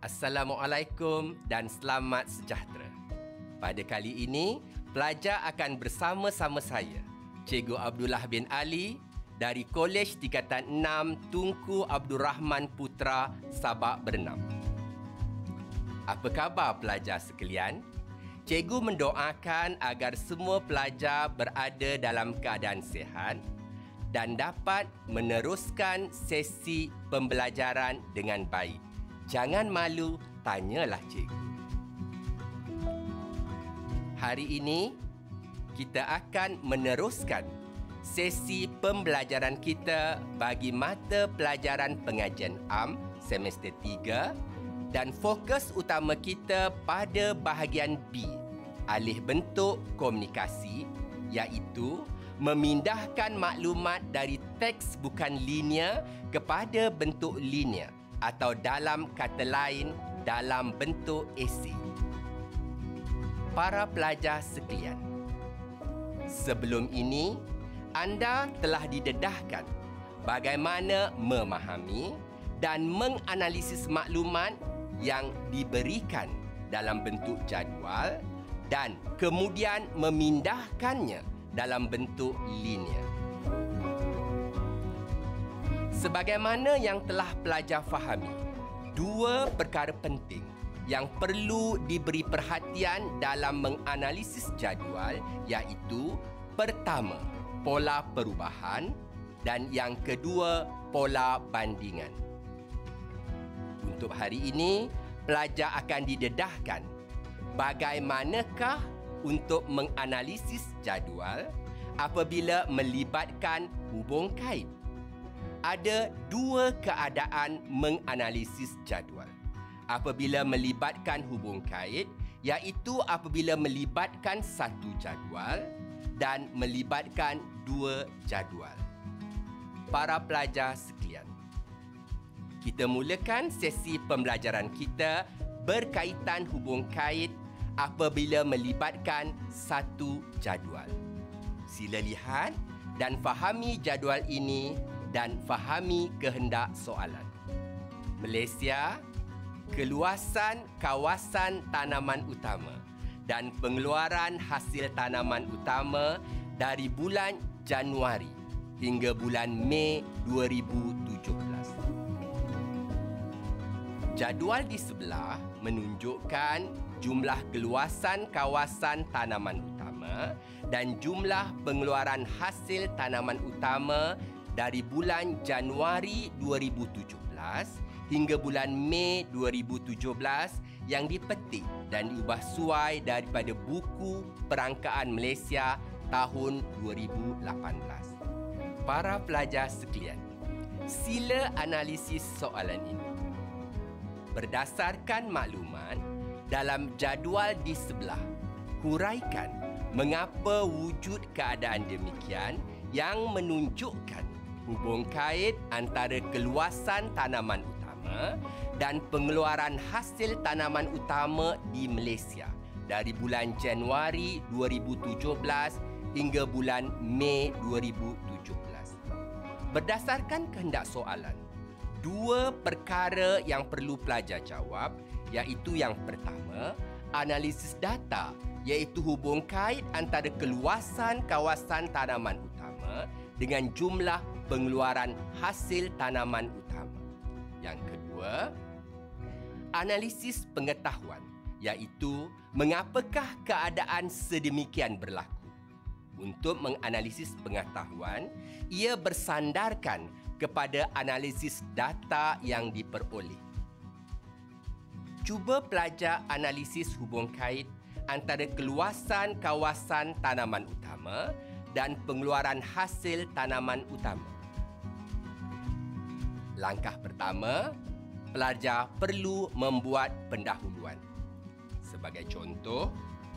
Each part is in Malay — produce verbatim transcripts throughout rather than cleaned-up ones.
Assalamualaikum dan selamat sejahtera. Pada kali ini, pelajar akan bersama-sama saya, Cikgu Abdullah bin Ali dari Kolej Tingkatan enam Tunku Abdul Rahman Putra, Sabak Bernam. Apa khabar pelajar sekalian? Cikgu mendoakan agar semua pelajar berada dalam keadaan sihat dan dapat meneruskan sesi pembelajaran dengan baik. Jangan malu, tanyalah cikgu. Hari ini, kita akan meneruskan sesi pembelajaran kita bagi mata pelajaran pengajian am semester tiga dan fokus utama kita pada bahagian B, alih bentuk komunikasi, iaitu memindahkan maklumat dari teks bukan linear kepada bentuk linear atau dalam kata lain, dalam bentuk esei. Para pelajar sekalian, sebelum ini, anda telah didedahkan bagaimana memahami dan menganalisis maklumat yang diberikan dalam bentuk jadual dan kemudian memindahkannya dalam bentuk linear. Sebagaimana yang telah pelajar fahami, dua perkara penting yang perlu diberi perhatian dalam menganalisis jadual iaitu pertama, pola perubahan dan yang kedua, pola bandingan. Untuk hari ini, pelajar akan didedahkan bagaimanakah untuk menganalisis jadual apabila melibatkan hubung kait. Ada dua keadaan menganalisis jadual apabila melibatkan hubung kait, iaitu apabila melibatkan satu jadual dan melibatkan dua jadual. Para pelajar sekalian, kita mulakan sesi pembelajaran kita berkaitan hubung kait apabila melibatkan satu jadual. Sila lihat dan fahami jadual ini dan fahami kehendak soalan. Malaysia, keluasan kawasan tanaman utama dan pengeluaran hasil tanaman utama dari bulan Januari hingga bulan Mei dua ribu tujuh belas. Jadual di sebelah menunjukkan jumlah keluasan kawasan tanaman utama dan jumlah pengeluaran hasil tanaman utama dari bulan Januari dua ribu tujuh belas hingga bulan Mei dua ribu tujuh belas yang dipetik dan diubah suai daripada buku Perangkaan Malaysia tahun dua ribu lapan belas. Para pelajar sekalian, sila analisis soalan ini. Berdasarkan maklumat dalam jadual di sebelah, huraikan mengapa wujud keadaan demikian yang menunjukkan hubung kait antara keluasan tanaman utama dan pengeluaran hasil tanaman utama di Malaysia dari bulan Januari dua ribu tujuh belas hingga bulan Mei dua ribu tujuh belas. Berdasarkan kehendak soalan, dua perkara yang perlu pelajar jawab iaitu yang pertama, analisis data iaitu hubung kait antara keluasan kawasan tanaman utama dengan jumlah pengeluaran hasil tanaman utama. Yang kedua, analisis pengetahuan iaitu mengapakah keadaan sedemikian berlaku. Untuk menganalisis pengetahuan, ia bersandarkan kepada analisis data yang diperoleh. Cuba pelajar analisis hubung kait antara keluasan kawasan tanaman utama dan pengeluaran hasil tanaman utama. Langkah pertama, pelajar perlu membuat pendahuluan. Sebagai contoh,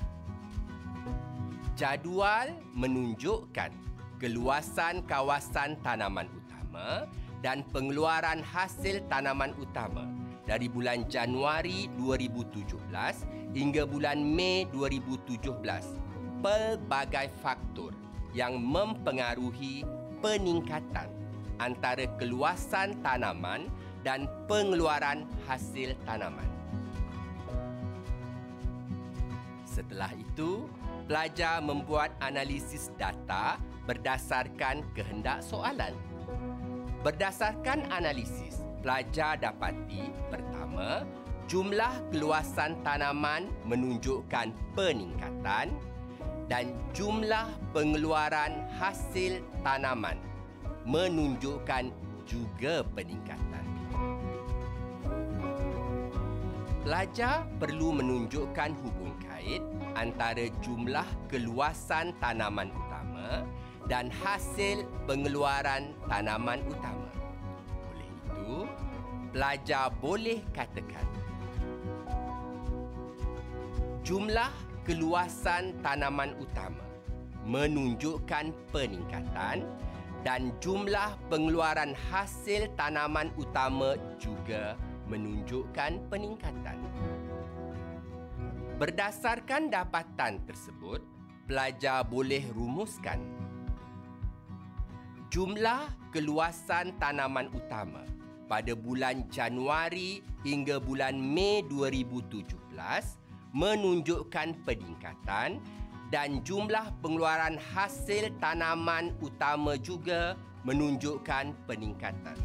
jadual menunjukkan keluasan kawasan tanaman utama dan pengeluaran hasil tanaman utama dari bulan Januari dua ribu tujuh belas hingga bulan Mei dua ribu tujuh belas. Pelbagai faktor yang mempengaruhi peningkatan antara keluasan tanaman dan pengeluaran hasil tanaman. Setelah itu, pelajar membuat analisis data berdasarkan kehendak soalan. Berdasarkan analisis, pelajar dapati pertama, jumlah keluasan tanaman menunjukkan peningkatan dan jumlah pengeluaran hasil tanaman menunjukkan juga peningkatan. Pelajar perlu menunjukkan hubung kait antara jumlah keluasan tanaman utama dan hasil pengeluaran tanaman utama. Oleh itu, pelajar boleh katakan jumlah keluasan tanaman utama menunjukkan peningkatan dan jumlah pengeluaran hasil tanaman utama juga menunjukkan peningkatan. Berdasarkan dapatan tersebut, pelajar boleh rumuskan jumlah keluasan tanaman utama pada bulan Januari hingga bulan Mei dua ribu tujuh belas menunjukkan peningkatan dan jumlah pengeluaran hasil tanaman utama juga menunjukkan peningkatan.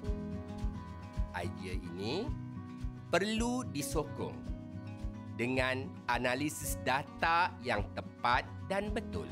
Idea ini perlu disokong dengan analisis data yang tepat dan betul.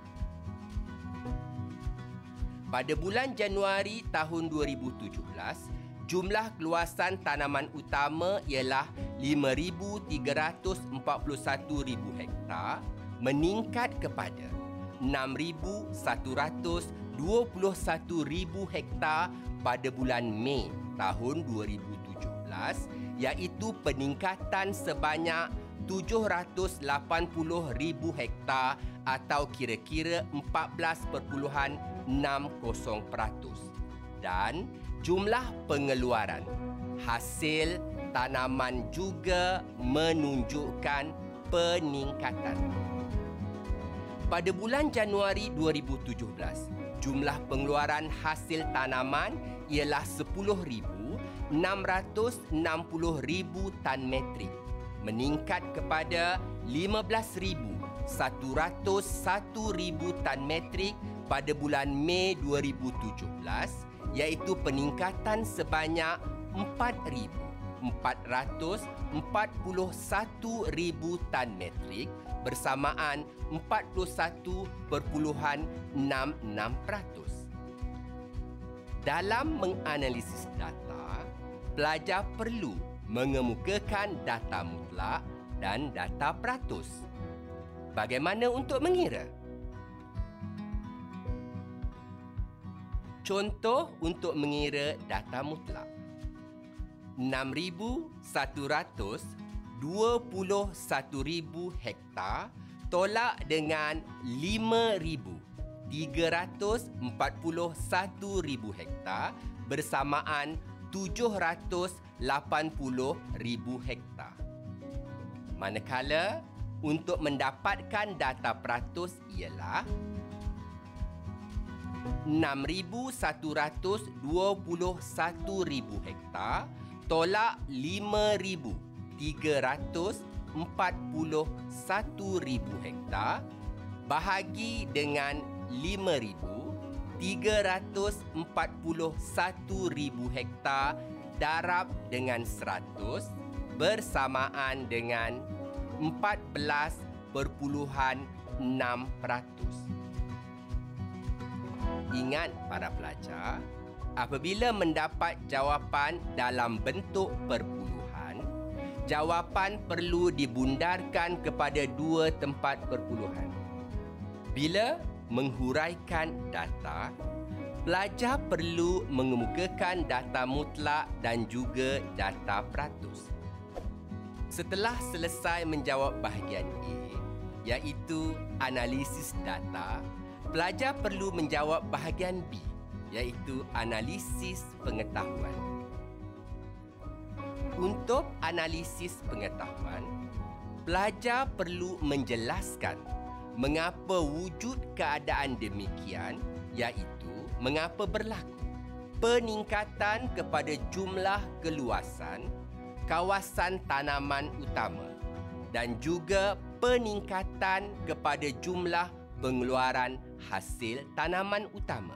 Pada bulan Januari tahun dua ribu tujuh belas, jumlah keluasan tanaman utama ialah lima ribu tiga ratus empat puluh satu ribu hektar, meningkat kepada enam ribu satu ratus dua puluh satu ribu hektar pada bulan Mei tahun dua ribu tujuh belas, iaitu peningkatan sebanyak tujuh ratus lapan puluh ribu hektar atau kira-kira empat belas perpuluhan enam kosong peratus. Dan jumlah pengeluaran hasil tanaman juga menunjukkan peningkatan. Pada bulan Januari dua ribu tujuh belas, jumlah pengeluaran hasil tanaman ialah sepuluh ribu enam ratus enam puluh ribu tan metrik, meningkat kepada lima belas ribu satu ratus satu ribu tan metrik pada bulan Mei dua ribu tujuh belas, iaitu peningkatan sebanyak empat ribu empat ratus empat puluh satu ribu tan metrik bersamaan empat puluh satu perpuluhan enam enam peratus. Dalam menganalisis data, pelajar perlu mengemukakan data mutlak dan data peratus. Bagaimana untuk mengira? Contoh untuk mengira data mutlak. enam ribu satu ratus dua puluh satu ribu hektar tolak dengan lima ribu tiga ratus empat puluh satu ribu hektar bersamaan tujuh ratus lapan puluh ribu hektar. Manakala untuk mendapatkan data peratus ialah enam ribu satu ratus dua puluh satu ribu hektar tolak lima ribu tiga ratus empat puluh satu ribu hektar bahagi dengan lima ribu tiga ratus empat puluh satu ribu hektar darab dengan seratus bersamaan dengan empat belas perpuluhan enam peratus. Ingat para pelajar, apabila mendapat jawapan dalam bentuk perpuluhan, jawapan perlu dibundarkan kepada dua tempat perpuluhan. Bila menghuraikan data, pelajar perlu mengemukakan data mutlak dan juga data peratus. Setelah selesai menjawab bahagian A, iaitu analisis data, pelajar perlu menjawab bahagian B, iaitu analisis pengetahuan. Untuk analisis pengetahuan, pelajar perlu menjelaskan mengapa wujud keadaan demikian, iaitu mengapa berlaku peningkatan kepada jumlah keluasan kawasan tanaman utama dan juga peningkatan kepada jumlah pengeluaran hasil tanaman utama.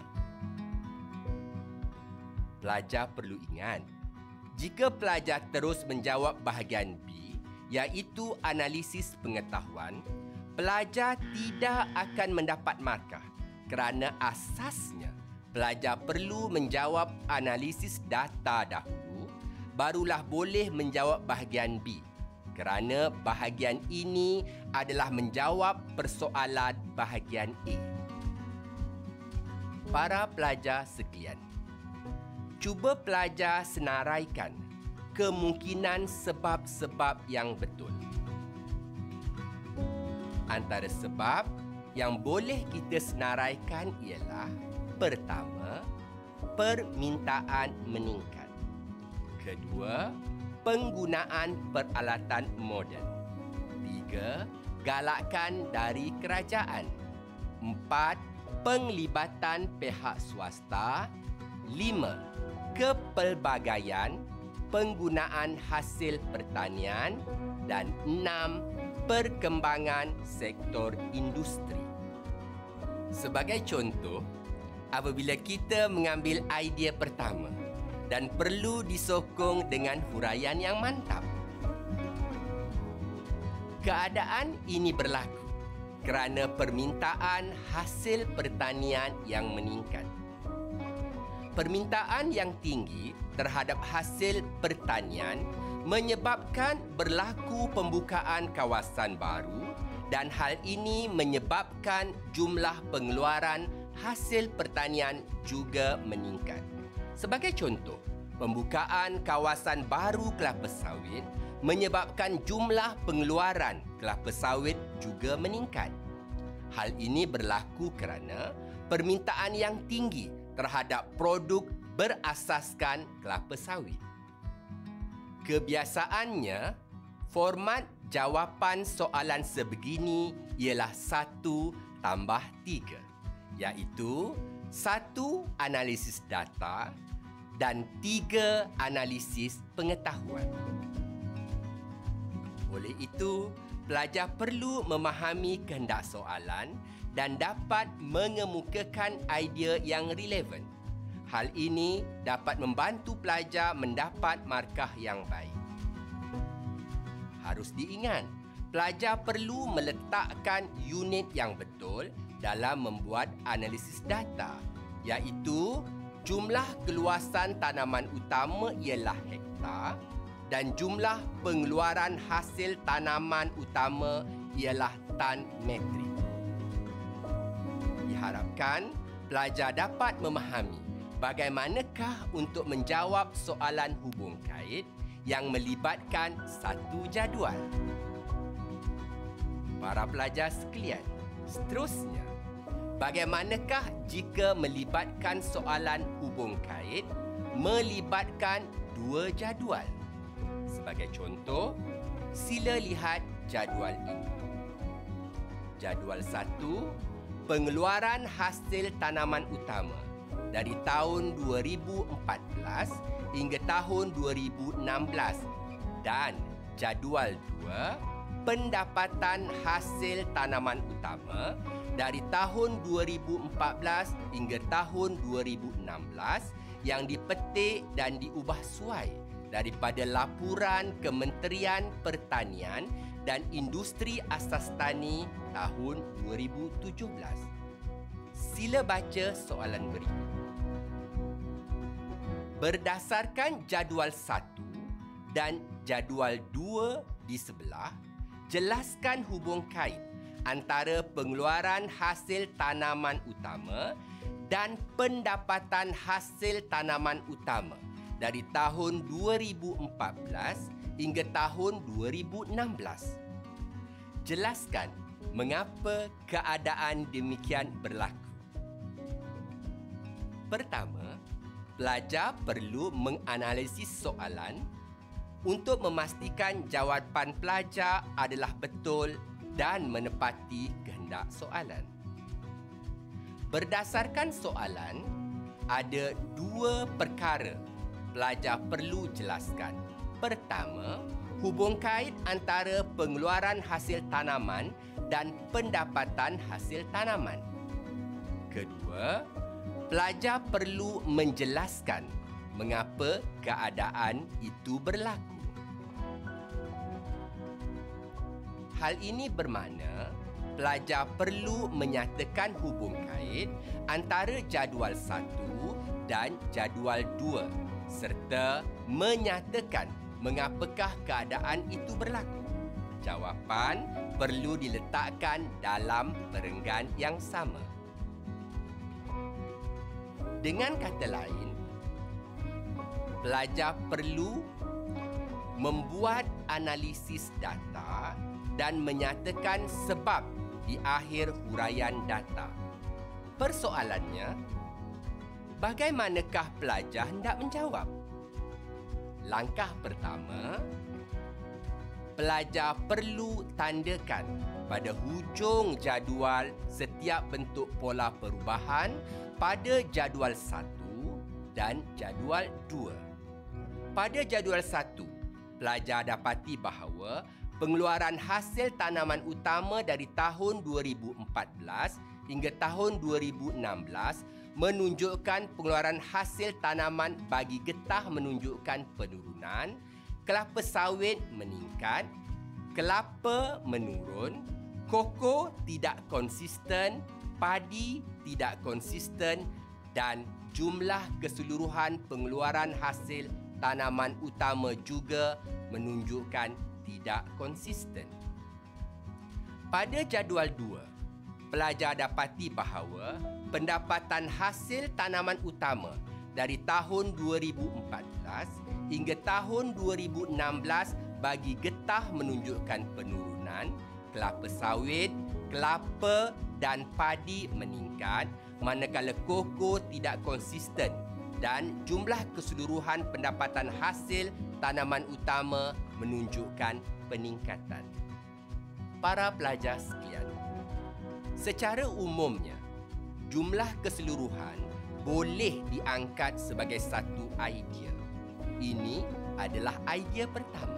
Pelajar perlu ingat, jika pelajar terus menjawab bahagian B, iaitu analisis pengetahuan, pelajar tidak akan mendapat markah kerana asasnya pelajar perlu menjawab analisis data dahulu, barulah boleh menjawab bahagian B. Kerana bahagian ini adalah menjawab persoalan bahagian A. Para pelajar sekalian, cuba pelajar senaraikan kemungkinan sebab-sebab yang betul. Antara sebab yang boleh kita senaraikan ialah: pertama, permintaan meningkat. Kedua, penggunaan peralatan moden. Tiga, galakan dari kerajaan. Empat, penglibatan pihak swasta. Lima, kepelbagaian penggunaan hasil pertanian. Dan enam, perkembangan sektor industri. Sebagai contoh, apabila kita mengambil idea pertama dan perlu disokong dengan huraian yang mantap. Keadaan ini berlaku kerana permintaan hasil pertanian yang meningkat. Permintaan yang tinggi terhadap hasil pertanian menyebabkan berlaku pembukaan kawasan baru dan hal ini menyebabkan jumlah pengeluaran hasil pertanian juga meningkat. Sebagai contoh, pembukaan kawasan baru kelapa sawit menyebabkan jumlah pengeluaran kelapa sawit juga meningkat. Hal ini berlaku kerana permintaan yang tinggi terhadap produk berasaskan kelapa sawit. Kebiasaannya, format jawapan soalan sebegini ialah satu tambah tiga, iaitu satu analisis data dan tiga analisis pengetahuan. Oleh itu, pelajar perlu memahami kehendak soalan dan dapat mengemukakan idea yang relevan. Hal ini dapat membantu pelajar mendapat markah yang baik. Harus diingat, pelajar perlu meletakkan unit yang betul dalam membuat analisis data, iaitu jumlah keluasan tanaman utama ialah hektar dan jumlah pengeluaran hasil tanaman utama ialah tan metrik. Diharapkan pelajar dapat memahami bagaimanakah untuk menjawab soalan hubung kait yang melibatkan satu jadual. Para pelajar sekalian, seterusnya, bagaimanakah jika melibatkan soalan hubung kait melibatkan dua jadual? Sebagai contoh, sila lihat jadual ini. Jadual satu, pengeluaran hasil tanaman utama dari tahun dua ribu empat belas hingga tahun dua ribu enam belas, dan jadual dua, pendapatan hasil tanaman utama dari tahun dua ribu empat belas hingga tahun dua ribu enam belas yang dipetik dan diubah suai daripada laporan Kementerian Pertanian dan Industri Asas Tani tahun dua ribu tujuh belas. Sila baca soalan berikut. Berdasarkan jadual satu dan jadual dua di sebelah, jelaskan hubung kait antara pengeluaran hasil tanaman utama dan pendapatan hasil tanaman utama dari tahun dua ribu empat belas hingga tahun dua ribu enam belas. Jelaskan mengapa keadaan demikian berlaku. Pertama, pelajar perlu menganalisis soalan untuk memastikan jawapan pelajar adalah betul dan menepati kehendak soalan. Berdasarkan soalan, ada dua perkara pelajar perlu jelaskan. Pertama, hubung kait antara pengeluaran hasil tanaman dan pendapatan hasil tanaman. Kedua, pelajar perlu menjelaskan mengapa keadaan itu berlaku. Hal ini bermakna pelajar perlu menyatakan hubung kait antara jadual satu dan jadual dua serta menyatakan mengapakah keadaan itu berlaku. Jawapan perlu diletakkan dalam perenggan yang sama. Dengan kata lain, pelajar perlu membuat analisis data dan menyatakan sebab di akhir huraian data. Persoalannya, bagaimanakah pelajar hendak menjawab? Langkah pertama, pelajar perlu tandakan pada hujung jadual setiap bentuk pola perubahan pada jadual satu dan jadual dua. Pada jadual satu, pelajar dapati bahawa pengeluaran hasil tanaman utama dari tahun dua ribu empat belas hingga tahun dua ribu enam belas menunjukkan pengeluaran hasil tanaman bagi getah menunjukkan penurunan, kelapa sawit meningkat, kelapa menurun, koko tidak konsisten, padi tidak konsisten dan jumlah keseluruhan pengeluaran hasil tanaman utama juga menunjukkan tidak konsisten. Pada jadual dua, pelajar dapati bahawa pendapatan hasil tanaman utama dari tahun dua ribu empat belas hingga tahun dua ribu enam belas bagi getah menunjukkan penurunan, kelapa sawit, kelapa dan padi meningkat, manakala koko tidak konsisten dan jumlah keseluruhan pendapatan hasil tanaman utama menunjukkan peningkatan. Para pelajar sekalian, secara umumnya, jumlah keseluruhan boleh diangkat sebagai satu idea. Ini adalah idea pertama.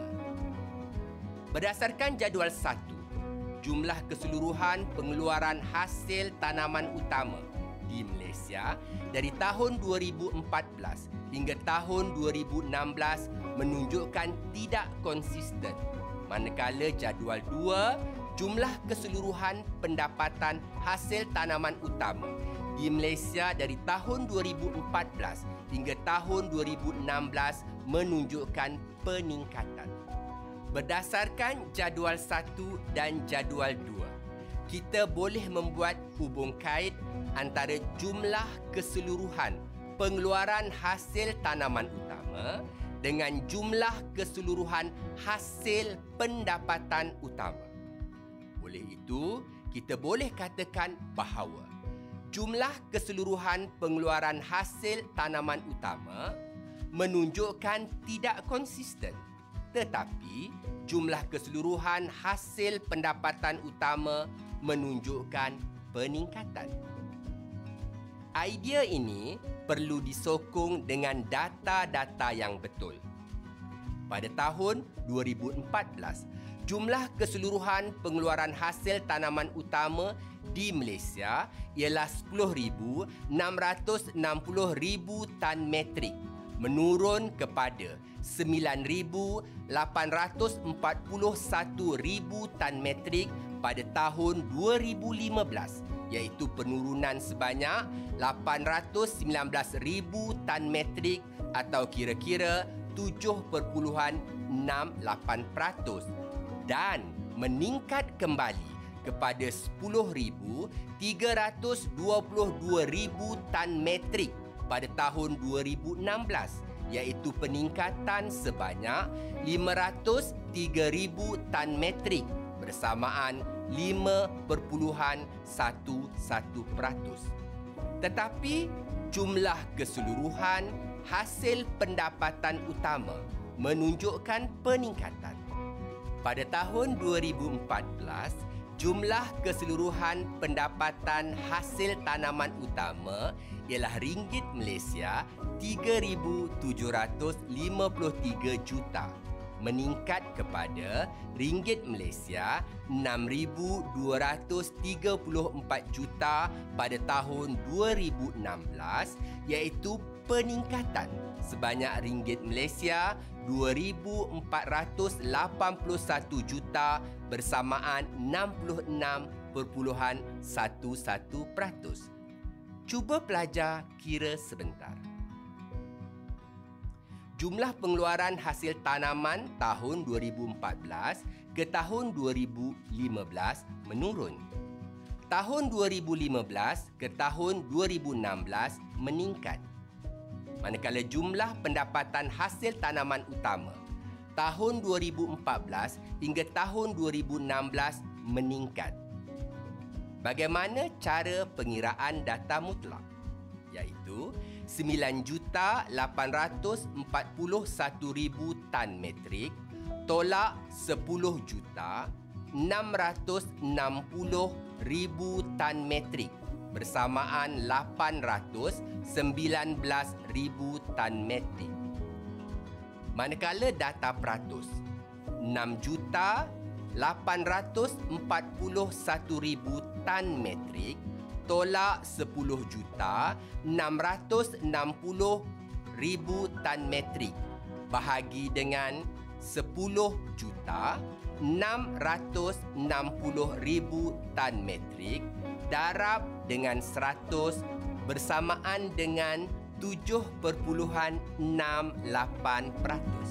Berdasarkan jadual satu, jumlah keseluruhan pengeluaran hasil tanaman utama di Malaysia dari tahun dua ribu empat belas hingga tahun dua ribu enam belas menunjukkan tidak konsisten. Manakala jadual dua, jumlah keseluruhan pendapatan hasil tanaman utama di Malaysia dari tahun dua ribu empat belas hingga tahun dua ribu enam belas menunjukkan peningkatan. Berdasarkan jadual satu dan jadual dua, kita boleh membuat hubung kait antara jumlah keseluruhan pengeluaran hasil tanaman utama dengan jumlah keseluruhan hasil pendapatan utama. Oleh itu, kita boleh katakan bahawa jumlah keseluruhan pengeluaran hasil tanaman utama menunjukkan tidak konsisten, tetapi jumlah keseluruhan hasil pendapatan utama menunjukkan peningkatan. Idea ini perlu disokong dengan data-data yang betul. Pada tahun dua ribu empat belas, jumlah keseluruhan pengeluaran hasil tanaman utama di Malaysia ialah sepuluh ribu enam ratus enam puluh ribu tan metrik, menurun kepada sembilan ribu lapan ratus empat puluh satu ribu tan metrik pada tahun dua ribu lima belas, iaitu penurunan sebanyak lapan ratus sembilan belas ribu tan metrik atau kira-kira tujuh perpuluhan enam lapan peratus dan meningkat kembali kepada sepuluh ribu tiga ratus dua puluh dua ribu tan metrik pada tahun dua ribu enam belas, iaitu peningkatan sebanyak lima ratus tiga ribu tan metrik bersamaan lima perpuluhan satu satu peratus. Tetapi jumlah keseluruhan hasil pendapatan utama menunjukkan peningkatan. Pada tahun dua ribu empat belas, jumlah keseluruhan pendapatan hasil tanaman utama ialah ringgit Malaysia tiga ribu tujuh ratus lima puluh tiga juta, meningkat kepada ringgit Malaysia enam ribu dua ratus tiga puluh empat juta pada tahun dua ribu enam belas, iaitu peningkatan sebanyak ringgit Malaysia dua ribu empat ratus lapan puluh satu juta bersamaan enam puluh enam perpuluhan satu satu peratus. Cuba pelajar kira sebentar. Jumlah pengeluaran hasil tanaman tahun dua ribu empat belas ke tahun dua ribu lima belas menurun. Tahun dua ribu lima belas ke tahun dua ribu enam belas meningkat. Manakala jumlah pendapatan hasil tanaman utama tahun dua ribu empat belas hingga tahun dua ribu enam belas meningkat. Bagaimana cara pengiraan data mutlak? Iaitu sembilan juta lapan ratus empat puluh satu ribu tan metrik tolak sepuluh juta enam ratus enam puluh ribu tan metrik bersamaan lapan ratus sembilan belas ribu tan metrik. Manakala data peratus, enam juta lapan ratus empat puluh satu ribu tan metrik tolak sepuluh juta enam ratus enam puluh ribu tan metrik bahagi dengan sepuluh juta enam ratus enam puluh ribu tan metrik darab dengan seratus bersamaan dengan tujuh perpuluhan enam lapan peratus.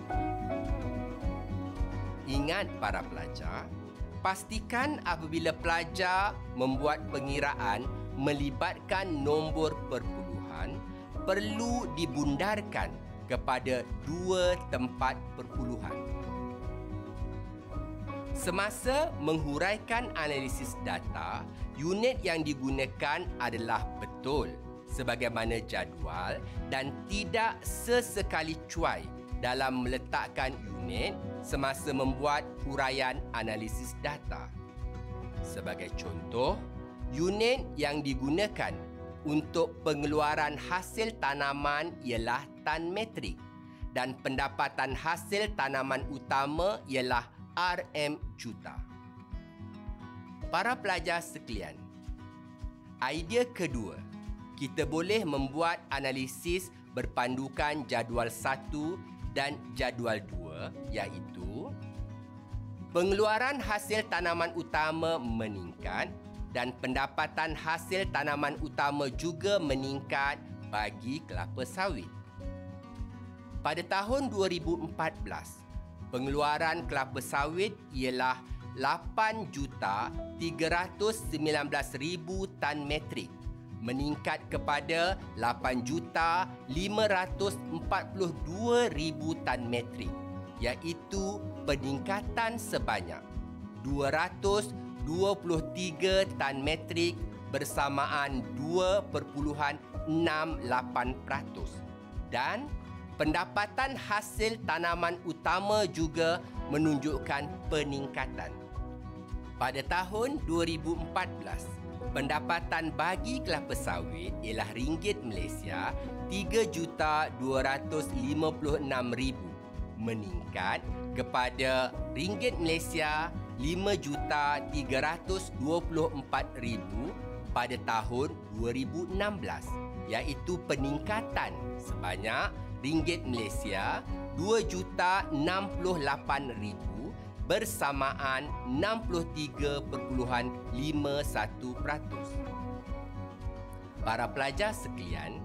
Ingat para pelajar, pastikan apabila pelajar membuat pengiraan melibatkan nombor perpuluhan, perlu dibundarkan kepada dua tempat perpuluhan. Semasa menghuraikan analisis data, unit yang digunakan adalah betul sebagaimana jadual dan tidak sesekali cuai dalam meletakkan unit semasa membuat huraian analisis data. Sebagai contoh, unit yang digunakan untuk pengeluaran hasil tanaman ialah tan metrik dan pendapatan hasil tanaman utama ialah R M juta. Para pelajar sekalian, idea kedua, kita boleh membuat analisis berpandukan jadual satu dan jadual dua, iaitu pengeluaran hasil tanaman utama meningkat dan pendapatan hasil tanaman utama juga meningkat bagi kelapa sawit. Pada tahun dua ribu empat belas, pengeluaran kelapa sawit ialah lapan juta tiga ratus sembilan belas ribu tan metrik, meningkat kepada lapan juta lima ratus empat puluh dua ribu tan metrik, iaitu peningkatan sebanyak dua ratus dua puluh tiga tan metrik bersamaan dua perpuluhan enam lapan peratus. Dan pendapatan hasil tanaman utama juga menunjukkan peningkatan. Pada tahun dua ribu empat belas, pendapatan bagi kelapa sawit ialah ringgit Malaysia tiga juta dua ratus lima puluh enam ribu, meningkat kepada ringgit Malaysia lima juta tiga ratus dua puluh empat ribu pada tahun dua ribu enam belas, iaitu peningkatan sebanyak ringgit Malaysia dua juta enam puluh lapan ribu bersamaan enam puluh tiga perpuluhan lima satu peratus. Para pelajar sekalian,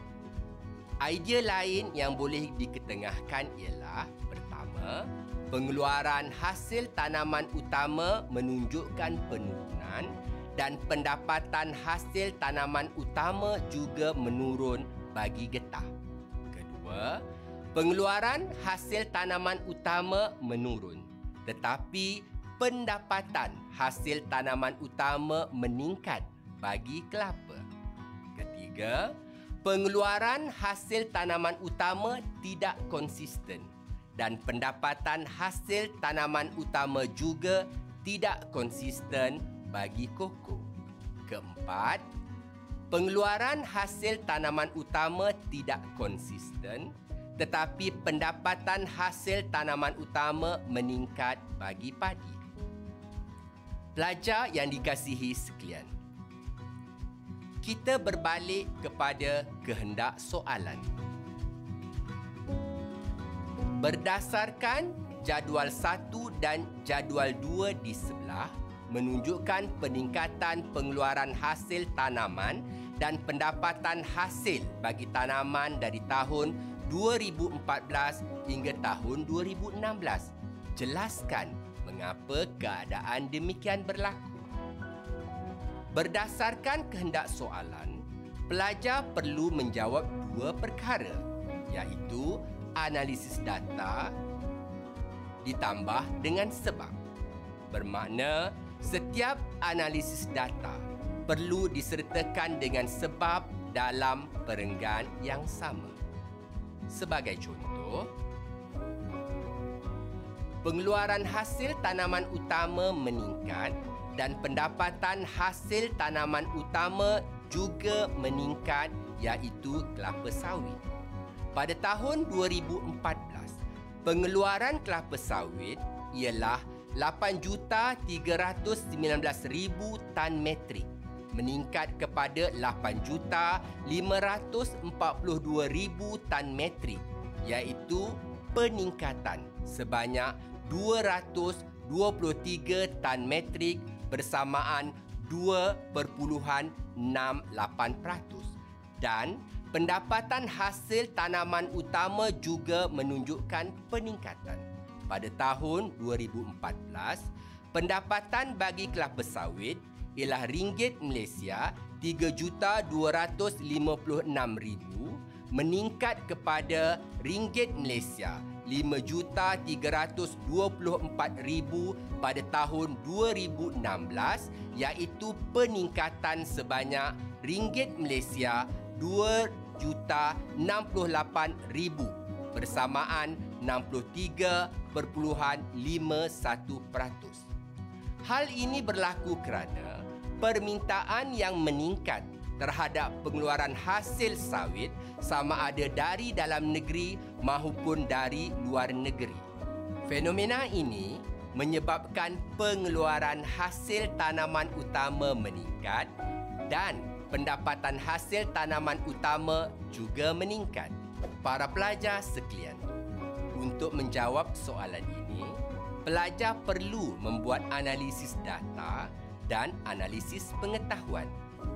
idea lain yang boleh diketengahkan ialah pertama, pengeluaran hasil tanaman utama menunjukkan penurunan dan pendapatan hasil tanaman utama juga menurun bagi getah. Kedua, pengeluaran hasil tanaman utama menurun, tetapi pendapatan hasil tanaman utama meningkat bagi kelapa. Ketiga, pengeluaran hasil tanaman utama tidak konsisten dan pendapatan hasil tanaman utama juga tidak konsisten bagi koko. Keempat, pengeluaran hasil tanaman utama tidak konsisten tetapi pendapatan hasil tanaman utama meningkat bagi padi. Pelajar yang dikasihi sekalian, kita berbalik kepada kehendak soalan. Berdasarkan jadual satu dan jadual dua di sebelah menunjukkan peningkatan pengeluaran hasil tanaman dan pendapatan hasil bagi tanaman dari tahun dua ribu empat belas hingga tahun dua ribu enam belas. Jelaskan mengapa keadaan demikian berlaku. Berdasarkan kehendak soalan, pelajar perlu menjawab dua perkara, iaitu analisis data ditambah dengan sebab. Bermakna setiap analisis data perlu disertakan dengan sebab dalam perenggan yang sama. Sebagai contoh, pengeluaran hasil tanaman utama meningkat dan pendapatan hasil tanaman utama juga meningkat, iaitu kelapa sawit. Pada tahun dua ribu empat belas, pengeluaran kelapa sawit ialah lapan juta tiga ratus sembilan belas ribu tan metrik, meningkat kepada lapan juta lima ratus empat puluh dua ribu tan metrik, iaitu peningkatan sebanyak dua ratus dua puluh tiga tan metrik bersamaan dua perpuluhan enam lapan peratus. Dan pendapatan hasil tanaman utama juga menunjukkan peningkatan. Pada tahun dua ribu empat belas, pendapatan bagi kelapa sawit ialah ringgit Malaysia tiga juta dua ratus lima puluh enam ribu, meningkat kepada ringgit Malaysia lima juta tiga ratus dua puluh empat ribu pada tahun dua ribu enam belas, iaitu peningkatan sebanyak ringgit Malaysia dua juta enam puluh lapan ribu bersamaan enam puluh tiga perpuluhan lima satu peratus. Hal ini berlaku kerana permintaan yang meningkat terhadap pengeluaran hasil sawit sama ada dari dalam negeri maupun dari luar negeri. Fenomena ini menyebabkan pengeluaran hasil tanaman utama meningkat dan pendapatan hasil tanaman utama juga meningkat. Para pelajar sekalian, untuk menjawab soalan ini, pelajar perlu membuat analisis data dan analisis pengetahuan.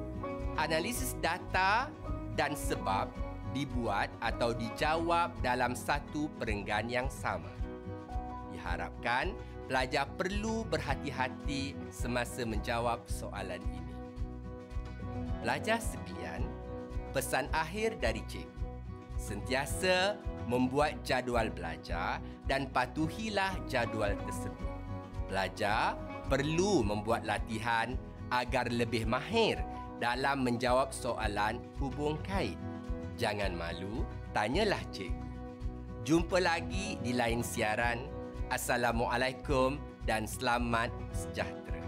Analisis data dan sebab dibuat atau dijawab dalam satu perenggan yang sama. Diharapkan pelajar perlu berhati-hati semasa menjawab soalan ini. Pelajar sekalian, pesan akhir dari cikgu, sentiasa membuat jadual belajar dan patuhilah jadual tersebut. Pelajar perlu membuat latihan agar lebih mahir dalam menjawab soalan hubung kait. Jangan malu, tanyalah cikgu. Jumpa lagi di lain siaran. Assalamualaikum dan selamat sejahtera.